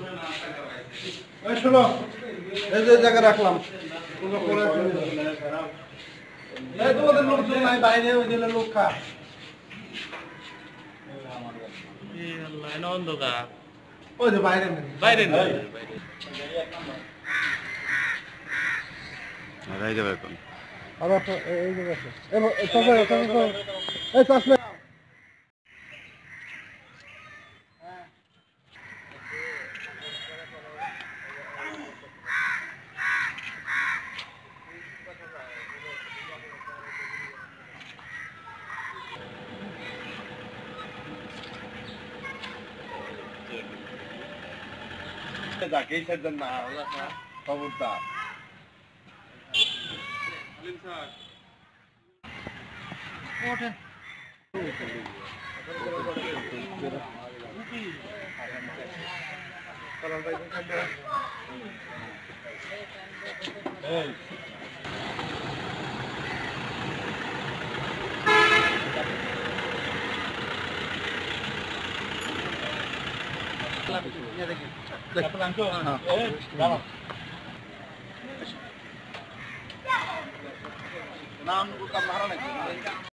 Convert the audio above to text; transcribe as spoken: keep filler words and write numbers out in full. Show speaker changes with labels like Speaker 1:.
Speaker 1: ওই শোনো, এই যে জায়গা রাখলাম, এই তোমাদের লোকজন নাই বাইরে, ওই যে লোক খা
Speaker 2: অন্ধকার
Speaker 1: ওই যে বাইরে
Speaker 2: বাইরে
Speaker 3: হারাই যাবে এখন।
Speaker 1: আবার এই জায়গা আছে, এই চাচা চাচা এই চাচা
Speaker 3: যাকেই সেদিন না খবরদার
Speaker 2: ওঠেন
Speaker 3: নাম ভাড়া নাকি